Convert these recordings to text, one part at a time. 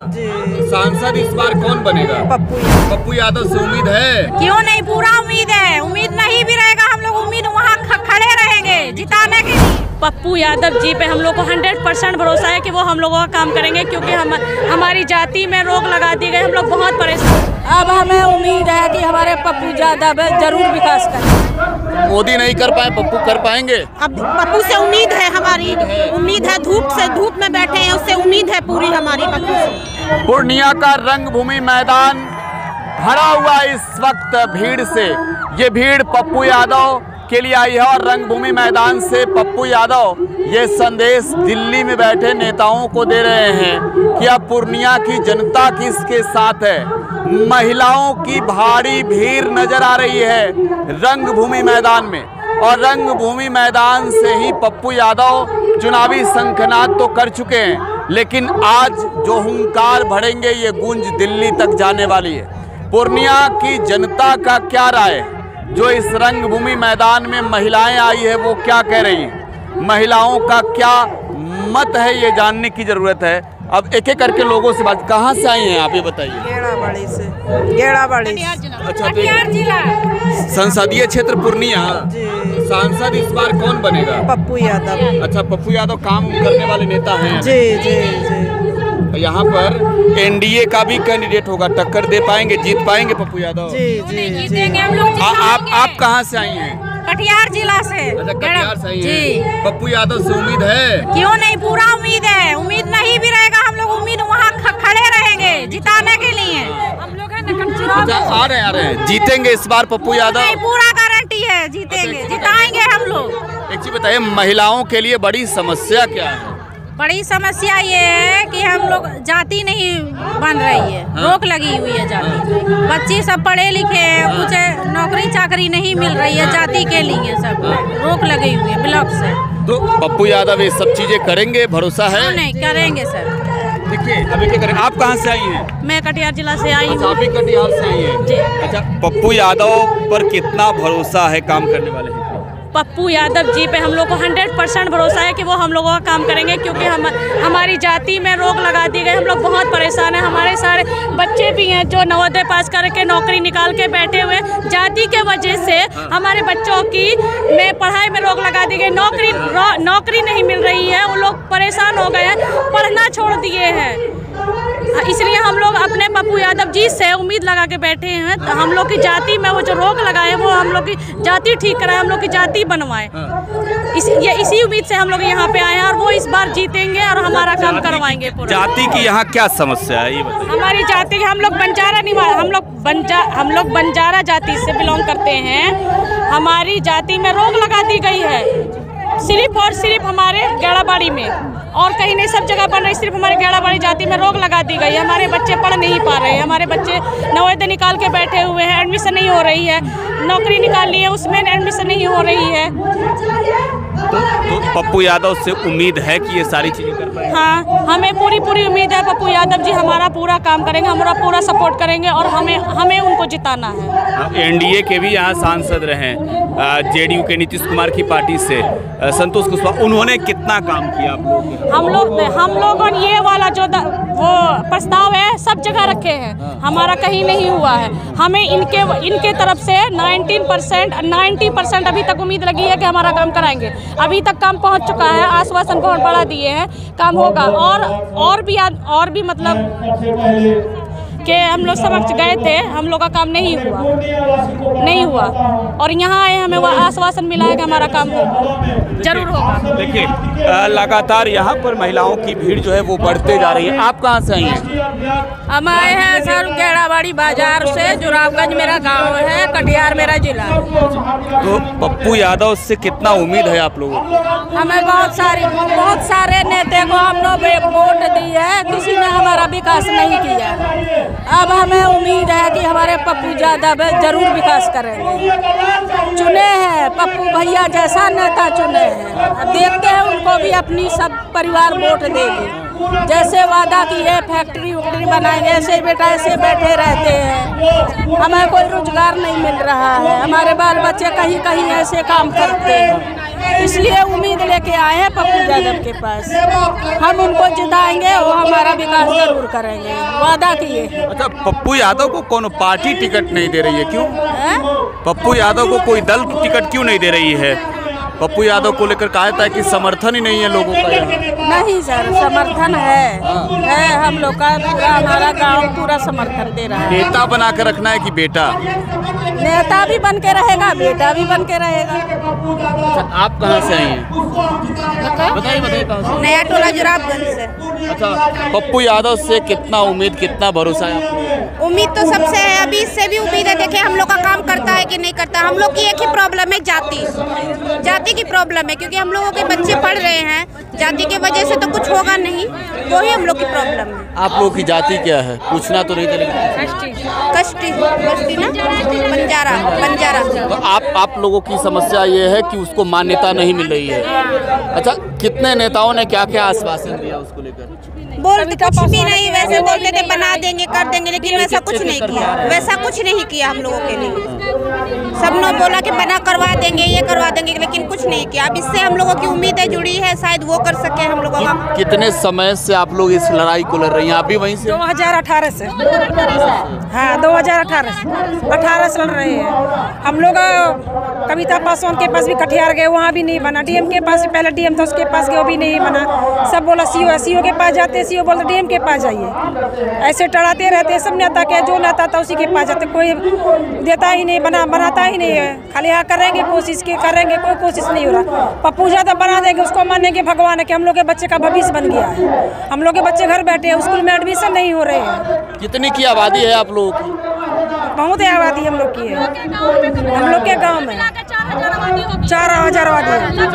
जी। सांसद इस बार कौन बनेगा? पप्पू यादव से उम्मीद है? क्यों नहीं, पूरा उम्मीद है। उम्मीद नहीं भी रहेगा, हम लोग उम्मीद वहाँ खड़े रहेंगे जिताने के लिए। पप्पू यादव जी पे हम लोग को 100% भरोसा है कि वो हम लोगों का काम करेंगे, क्योंकि हमारी जाति में रोक लगा दी गई। हम लोग बहुत परेशान। अब हमें उम्मीद है कि हमारे पप्पू यादव जरूर विकास करेंगे। मोदी नहीं कर पाए, पप्पू कर पाएंगे। अब पप्पू से उम्मीद है, हमारी उम्मीद है। धूप में बैठे हैं, उससे उम्मीद है पूरी हमारी पप्पू से। पूर्णिया का रंगभूमि मैदान भरा हुआ इस वक्त भीड़ से। ये भीड़ पप्पू यादव के लिए आई है और रंगभूमि मैदान से पप्पू यादव ये संदेश दिल्ली में बैठे नेताओं को दे रहे हैं कि अब पूर्णिया की जनता किसके साथ है। महिलाओं की भारी भीड़ नजर आ रही है रंगभूमि मैदान में, और रंगभूमि मैदान से ही पप्पू यादव चुनावी शंखनाद तो कर चुके हैं, लेकिन आज जो हुंकार भरेंगे ये गूंज दिल्ली तक जाने वाली है। पूर्णिया की जनता का क्या राय है? जो इस रंगभूमि मैदान में महिलाएं आई है वो क्या कह रही हैं? महिलाओं का क्या मत है ये जानने की जरूरत है। अब एक एक करके लोगों से बात। कहाँ से आई हैं आप ये बताइए? गेड़ाबाड़ी से। गेड़ाबाड़ी। अच्छा, तो संसदीय क्षेत्र पूर्णिया। सांसद इस बार कौन बनेगा? पप्पू यादव। अच्छा, पप्पू यादव काम करने वाले नेता हैं। जी जी जी। यहाँ पर एनडीए का भी कैंडिडेट होगा, टक्कर दे पाएंगे, जीत पाएंगे पप्पू यादव? जी जी जीतेंगे हम लोग। आप कहाँ से आई हैं? कटिहार जिला से। अच्छा, कटिहार से आई हैं। जी। पप्पू यादव से उम्मीद है? क्यों नहीं, पूरा उम्मीद है। उम्मीद नहीं भी रहेगा, हम लोग उम्मीद वहाँ खड़े रहेंगे जिताने के लिए। हम लोग आ रहे हैं। जीतेंगे इस बार पप्पू यादव? नहीं, पूरा गारंटी है, जीतेंगे, जिताएंगे हम लोग। एक चीज बताइए, महिलाओं के लिए बड़ी समस्या क्या है? बड़ी समस्या ये है कि हम लोग जाति नहीं बन रही है। रोक लगी हुई है जाति। बच्चे सब पढ़े लिखे हैं, कुछ नौकरी चाकरी नहीं मिल रही है जाति के लिए, सब रोक लगी हुई है ब्लॉक से। तो पप्पू यादव ये सब चीजें करेंगे, भरोसा है? नहीं, करेंगे सर। देखिए अभी क्या करेंगे। आप कहाँ से आई हैं? मैं कटिहार जिला से आई हूँ। आप भी कटिहार से आई हैं? जी। अच्छा, पप्पू यादव पर कितना भरोसा है काम करने वाले हैं? पप्पू यादव जी पे हम लोग को 100% भरोसा है कि वो हम लोगों का काम करेंगे, क्योंकि हमारी जाति में रोक लगा दी गई। हम लोग बहुत परेशान हैं। हमारे सारे बच्चे भी हैं जो नवोदय पास करके नौकरी निकाल के बैठे हुए। जाति के वजह से हमारे बच्चों की में पढ़ाई में रोक लगा दी गई। नौकरी नहीं मिल रही है, वो लोग परेशान हो गए हैं, पढ़ना छोड़ दिए हैं। इसलिए हम लोग अपने पप्पू यादव जी से उम्मीद लगा के बैठे हैं। तो हम लोग की जाति में वो जो रोक लगाए वो हम लोग की जाति ठीक कराए, हम लोग की जाति बनवाए। इसी उम्मीद से हम लोग यहाँ पे आए हैं, और वो इस बार जीतेंगे और हमारा काम करवाएंगे पूरा। जाति की यहाँ क्या समस्या है ये बताइए? हमारी जाति, हम लोग बंजारा निवासी, हम लोग बंजारा जाति से बिलोंग करते हैं। हमारी जाति में रोक लगा दी गई है, सिर्फ और सिर्फ हमारे गेड़ाबाड़ी में, और कहीं नहीं, सब जगह बन रही। सिर्फ हमारे गेड़ाबाड़ी जाति में रोक लगा दी गई है। हमारे बच्चे पढ़ नहीं पा रहे हैं। हमारे बच्चे नवोदय निकाल के बैठे हुए हैं, एडमिशन नहीं हो रही है। नौकरी निकाल ली है, उसमें एडमिशन नहीं हो रही है। तो पप्पू यादव से उम्मीद है कि ये सारी चीजें कर पाएंगे? हाँ, हमें पूरी उम्मीद है। पप्पू यादव जी हमारा पूरा काम करेंगे, हमारा पूरा सपोर्ट करेंगे, और हमें उनको जिताना है। एनडीए के भी यहाँ सांसद रहे, जेडीयू के नीतीश कुमार की पार्टी से संतोष कुशवाहा, उन्होंने कितना काम किया आप लोगों के? हम लोगों ने ये वाला जो वो प्रस्ताव है सब जगह रखे हैं, हमारा कहीं नहीं हुआ है। हमें इनके तरफ से 90% अभी तक उम्मीद लगी है कि हमारा काम कराएंगे। अभी तक काम पहुंच चुका है, आश्वासन बहुत बड़ा दिए हैं, काम होगा। और भी मतलब कि हम लोग समक्ष गए थे, हम लोग का काम नहीं हुआ, और यहाँ आए हमें वो आश्वासन मिला है कि हमारा काम होगा, जरूर होगा। देखिए लगातार यहाँ पर महिलाओं की भीड़ जो है वो बढ़ते जा रही है। आप कहाँ से आई हैं? हम आए हैं सर गेड़ाबाड़ी बाजार से, जुरावगंज मेरा गांव है, कटिहार मेरा जिला। तो पप्पू यादव से कितना उम्मीद है आप लोगों को? हमें बहुत सारे नेता को हम लोग वोट दी है, किसी ने हमारा विकास नहीं किया। अब हमें उम्मीद है कि हमारे पप्पू यादव जरूर विकास करेंगे। चुने हैं पप्पू भैया जैसा नेता चुने हैं, अब देखते हैं उनको भी अपनी सब परिवार वोट देगी। जैसे वादा किए फैक्ट्री वैक्ट्री बनाएंगे, ऐसे बेटा ऐसे बैठे रहते हैं। हमें कोई रोजगार नहीं मिल रहा है, हमारे बाल बच्चे कहीं कहीं ऐसे काम करते हैं। इसलिए उम्मीद लेके आए हैं पप्पू यादव के पास। हम उनको जिताएंगे, वो हमारा विकास जरूर करेंगे, वादा किए। अच्छा, पप्पू यादव को कौन पार्टी टिकट नहीं दे रही है, क्यों? पप्पू यादव को कोई दल टिकट क्यों नहीं दे रही है? पप्पू यादव को लेकर कहा था कि समर्थन ही नहीं है लोगों का यहाँ। नहीं सर, समर्थन है हम लोग का, पूरा हमारा गांव पूरा समर्थन दे रहा है। नेता बना कर रखना है कि बेटा? नेता भी बन के रहेगा, बेटा भी बन के रहेगा। अच्छा, आप कहाँ से आई हैं? बताइए कहाँ से? नया टोला जुराबगंज से। अच्छा, पप्पू यादव से कितना उम्मीद, कितना भरोसा है आपको? उम्मीद तो सबसे है, अभी इससे भी उम्मीद है। देखिए हम लोग का काम करता है कि नहीं करता। हम लोग की एक ही प्रॉब्लम है, जाति की प्रॉब्लम है, क्योंकि हम लोगों के बच्चे पढ़ रहे हैं। जाति की वजह से तो कुछ होगा नहीं, वही हम लोग की प्रॉब्लम है। आप लोगों की जाति क्या है? पूछना तो नहीं चलेगा। कष्टी ना, बंजारा। तो आप लोगों की समस्या ये है कि उसको मान्यता नहीं मिल रही है। अच्छा, कितने नेताओं ने क्या क्या आश्वासन दिया उसको लेकर? बोलते कुछ भी नहीं, वैसे बोलते थे बना देंगे, कर देंगे, लेकिन वैसा कुछ नहीं किया। वैसा कुछ नहीं किया हम लोगों के लिए। सबने बोला कि बना करवा देंगे, ये करवा देंगे, लेकिन कुछ नहीं किया। अब इससे हम लोगों की उम्मीदें जुड़ी है, शायद वो कर सके हम लोगों का। कितने समय से आप लोग इस लड़ाई को लड़ रही हैं? आप भी वहीं से? 2018 से। हाँ, 2018 से लड़ रहे हैं हम लोग। कविता पासवान के पास भी कटिहार गए, वहाँ भी नहीं बना। डीएम के पास, पहले डीएम था उसके पास गए, वो भी नहीं बना। सब बोला सीओ के पास जाते, सीओ बोलते डीएम के पास जाइए। ऐसे टड़ाते रहते सब नेता के, जो नेता था उसी के पास जाते। कोई देता ही नहीं, बनाता ही नहीं है। खाली यहाँ करेंगे, कोशिश करेंगे, कोई कोशिश नहीं हो रहा। पप्पू यादव बना देंगे, उसको मानेंगे भगवान है कि हम लोग के बच्चे का भविष्य बन गया है। हम लोग के बच्चे घर बैठे हैं, स्कूल में एडमिशन नहीं हो रहे हैं। कितनी की आबादी है आप लोगों की? बहुत आबादी हम लोग की है। हम लोग के गाँव में 4000 आबादी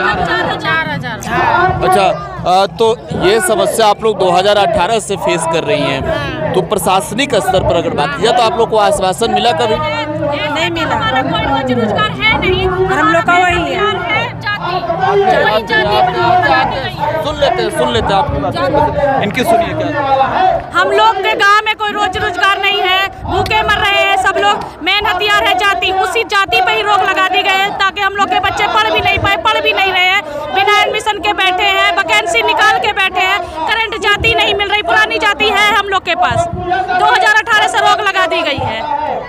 है। अच्छा, तो ये समस्या आप लोग 2018 से फेस कर रही हैं। तो प्रशासनिक स्तर पर अगर बात किया तो आप लोग को आश्वासन मिला कभी? नहीं मिला। हमारा कोई रोजगार है नहीं, हम लोग का वही है। सुन लेते आपकी बात, इनकी सुनिए क्या। हम लोग के गांव में कोई रोजगार नहीं है, भूखे मर रहे हैं सब लोग। मेन हथियार है जाति, उसी जाति पे ही रोक लगा दी गई है ताकि हम लोग के बच्चे पढ़ भी नहीं पाए, पढ़ भी नहीं रहे हैं, बिना एडमिशन के बैठे हैं, वैकेंसी निकाल के बैठे हैं। करंट जाति नहीं मिल रही, पुरानी जाति है हम लोग के पास। 2018 से रोक लगा दी गई है।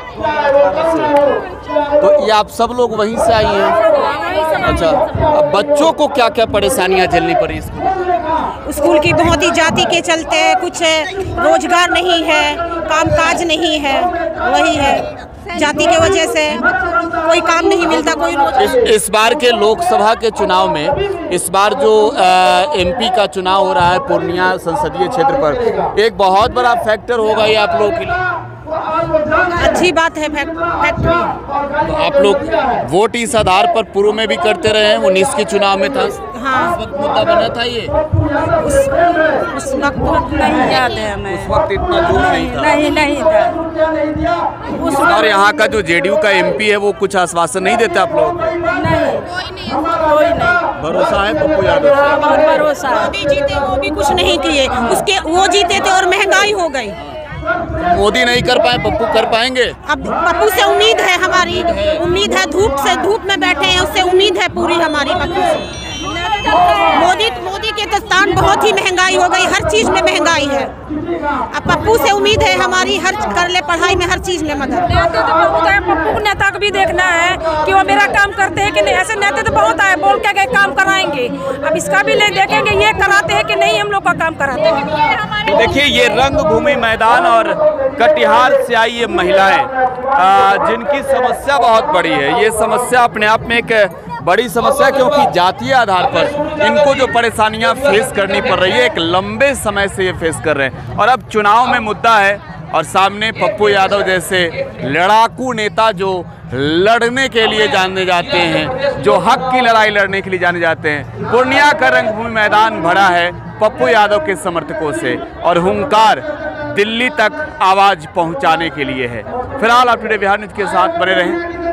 तो ये आप सब लोग वहीं से आई हैं? अच्छा, अब बच्चों को क्या क्या परेशानियां झेलनी पड़ी स्कूल की? बहुत ही जाति के चलते कुछ रोजगार नहीं है, कामकाज नहीं है, वही है जाति के वजह से कोई काम नहीं मिलता, कोई इस बार के लोकसभा के चुनाव में, इस बार जो एमपी का चुनाव हो रहा है पूर्णिया संसदीय क्षेत्र पर, एक बहुत बड़ा फैक्टर होगा ये आप लोगों के लिए। अच्छी बात है फैक्ट्री। तो आप लोग वोट इस आधार पर पूर्व में भी करते रहे हैं, 19 के चुनाव में था। हाँ, उस वक्त मुद्दा बना था ये। उस वक्त नहीं याद है हमें। उस वक्त इतना जोर नहीं था। नहीं था। उस बार यहाँ का जो जेडीयू का एमपी है वो कुछ आश्वासन नहीं देता आप लोग? कोई नहीं। भरोसा है पप्पू यादव से? बहुत भरोसा है। मोदी जीते, वो भी कुछ नहीं किए, उसके वो जीते थे और महंगाई हो गई। मोदी नहीं कर पाए, पप्पू कर पाएंगे? अब पप्पू से उम्मीद है, हमारी उम्मीद है। धूप में बैठे हैं, उससे उम्मीद है पूरी हमारी पप्पू से। मोदी के तो स्थान बहुत ही महंगाई हो गई, हर चीज में महंगाई है। अब पप्पू से उम्मीद है हमारी, हर कर ले पढ़ाई में, हर चीज में मदद। नेता तो बहुत है, पप्पू नेता को भी देखना है कि वो मेरा काम करते हैं कि नहीं। ऐसे नेता तो बहुत आए, बोल के काम कराएंगे। अब इसका भी ले देखेंगे ये कराते हैं कि नहीं, हम लोग का काम कराते हैं। देखिए, ये रंगभूमि मैदान और कटिहार से आई ये महिलाएं, जिनकी समस्या बहुत बड़ी है। ये समस्या अपने आप में एक बड़ी समस्या, क्योंकि जातीय आधार पर इनको जो परेशानियां फेस करनी पड़ रही है, एक लंबे समय से ये फेस कर रहे हैं। और अब चुनाव में मुद्दा है और सामने पप्पू यादव जैसे लड़ाकू नेता जो लड़ने के लिए जाने जाते हैं, जो हक की लड़ाई लड़ने के लिए जाने जाते हैं। पूर्णिया का रंगभूमि मैदान भरा है पप्पू यादव के समर्थकों से और हुंकार दिल्ली तक आवाज पहुंचाने के लिए है। फिलहाल आप टुडे बिहार न्यूज के साथ बने रहें।